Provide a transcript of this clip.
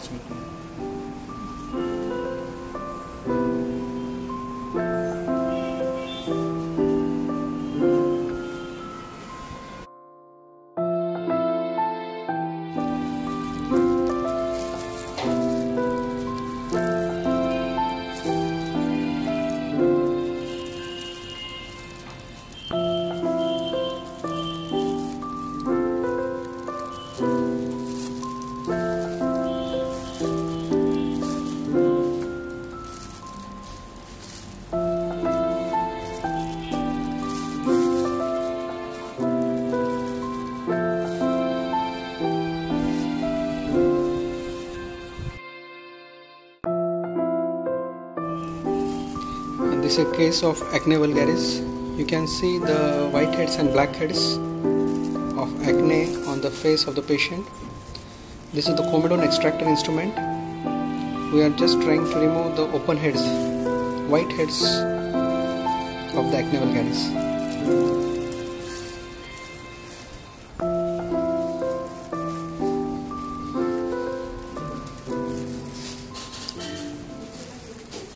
matchmaking. This is a case of acne vulgaris. You can see the white heads and black heads of acne on the face of the patient. This is the comedone extractor instrument. We are just trying to remove the open heads, white heads of the acne vulgaris.